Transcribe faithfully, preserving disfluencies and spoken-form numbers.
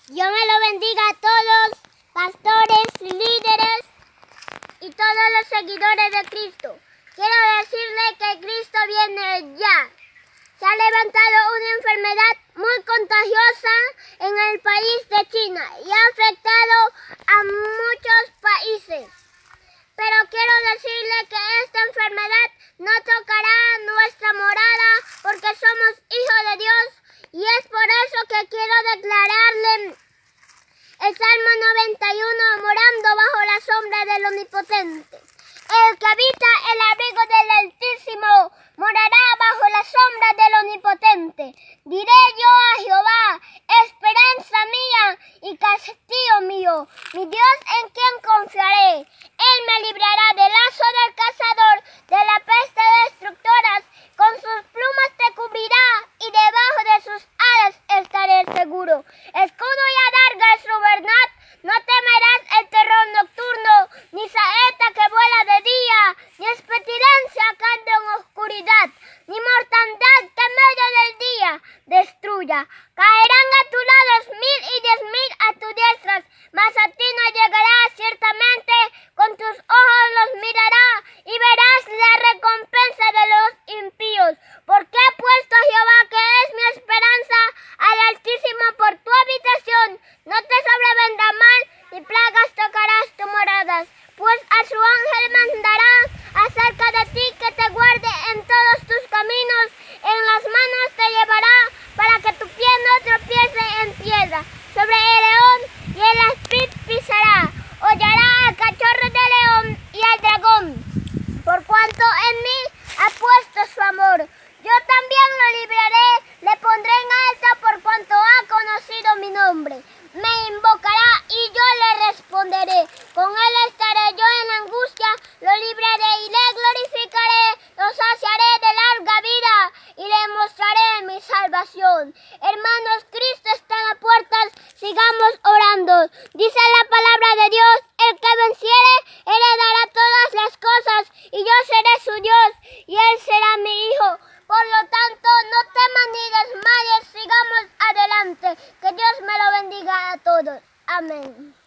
Dios me lo bendiga a todos, pastores, líderes y todos los seguidores de Cristo. Quiero decirles que Cristo viene ya. Se ha levantado una enfermedad muy contagiosa en el país de China y ha afectado a muchos países. Pero quiero decirles que esta enfermedad no tocará nuestra morada porque somos hijos de Dios, y es por eso que quiero declararle el Salmo noventa y uno, morando bajo la sombra del Omnipotente. El que habita el abrigo del Altísimo morará bajo la sombra del Omnipotente. Diré yo a Jehová, esperanza mía y castillo mío, mi Dios en quien confiaré. Él me librará del lazo del cazador, de la peste destructoras. Con sus plumas te cubrirá y debajo de sus alas estaré seguro. Escudo y adarga es su verdad. No temerás el terror nocturno, ni saeta que vuela de día, ni expetidencia que ande en oscuridad, ni mortandad que en medio del día destruya. Caerán a tu lado mil y diez mil a tu diestra, mas a ti no llegará. Ciertamente con tus ojos los mirará y verás la recompensa de los impíos. Porque he puesto a Jehová, que es mi esperanza, al Altísimo por tu habitación. No te sobrevendrá mal, ni plagas tocarás tu moradas, pues a su ángel mandará acerca de ti que te guarde en todos tus caminos. En las manos te llevará para que tu pie no tropiece en piedra. Sobre el león y el áspid pisará, hollará al cachorro de león y al dragón. Por cuanto en mí ha puesto su amor, yo también lo libraré, le pondré en alto por cuanto ha conocido mi nombre. Me invocará y yo le responderé. Con él estaré yo en la angustia, lo libraré y le glorificaré. Lo saciaré de larga vida y le mostraré mi salvación. Hermanos, Cristo está en las puertas, sigamos orando. Dice la palabra de Dios, el que venciere heredará todas las cosas y yo seré su Dios y él será mi hijo. Por lo tanto, no teman ni desmayes, sigamos adelante. Que Dios me lo bendiga a todos. Amén.